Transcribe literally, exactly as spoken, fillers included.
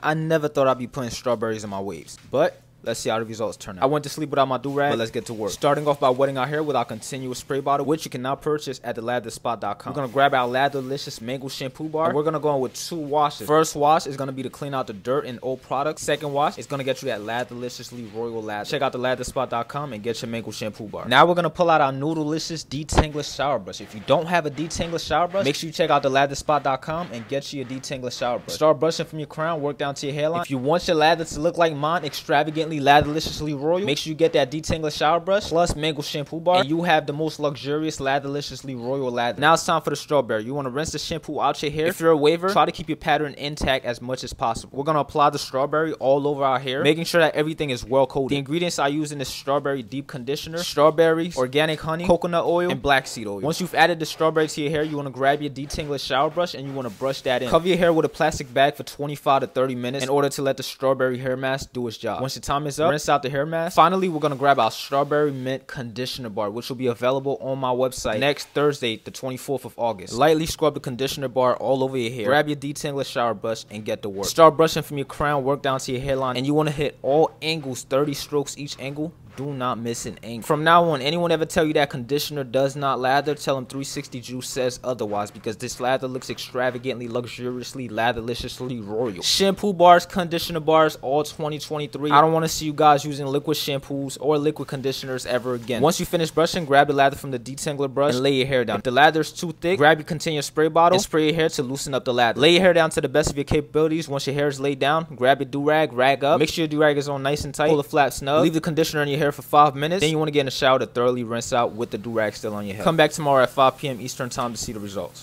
I never thought I'd be putting strawberries in my waves, but let's see how the results turn out. I went to sleep without my do-rag, but let's get to work. Starting off by wetting our hair with our continuous spray bottle, which you can now purchase at the lather spot dot com. We're going to grab our Latherlicious Mango Shampoo Bar, and we're going to go in with two washes. First wash is going to be to clean out the dirt and old products. Second wash is going to get you that Latherliciously Royal Lather. Check out the lather spot dot com and get your Mango Shampoo Bar. Now we're going to pull out our Noodleicious Detangler Shower Brush. If you don't have a detangler shower brush, make sure you check out the lather spot dot com and get you a detangler shower brush. Start brushing from your crown, work down to your hairline. If you want your lather to look like mine, extravagantly Latherliciously Royal, make sure you get that detangler shower brush plus Mango Shampoo Bar, and you have the most luxurious Latherliciously Royal lather. Now it's time for the strawberry. You want to rinse the shampoo out your hair. If you're a waver, try to keep your pattern intact as much as possible. We're going to apply the strawberry all over our hair, making sure that everything is well coated. The ingredients I use in this strawberry deep conditioner: strawberries, organic honey, coconut oil, and black seed oil. Once you've added the strawberry to your hair, you want to grab your detangler shower brush and you want to brush that in. Cover your hair with a plastic bag for twenty-five to thirty minutes in order to let the strawberry hair mask do its job. Once your time is up, rinse out the hair mask. Finally, we're going to grab our strawberry mint conditioner bar, which will be available on my website next Thursday, the twenty-fourth of August. Lightly scrub the conditioner bar all over your hair. Grab your detangler shower brush and get to work. Start brushing from your crown, work down to your hairline, and you want to hit all angles, thirty strokes each angle. Do not miss an angle. From now on, anyone ever tell you that conditioner does not lather, tell them three sixty Juice says otherwise, because this lather looks extravagantly, luxuriously, Latherliciously Royal. Shampoo bars, conditioner bars, all twenty twenty-three. I don't want to see you guys using liquid shampoos or liquid conditioners ever again. Once you finish brushing, grab the lather from the detangler brush and lay your hair down. If the lather is too thick, grab your continuous spray bottle and spray your hair to loosen up the lather. Lay your hair down to the best of your capabilities. Once your hair is laid down, grab your do-rag, rag up. Make sure your do-rag is on nice and tight. Pull the flap snug. Leave the conditioner in your hair for five minutes. Then you want to get in the shower to thoroughly rinse out with the do-rag still on your head. Come back tomorrow at five P M Eastern time to see the results.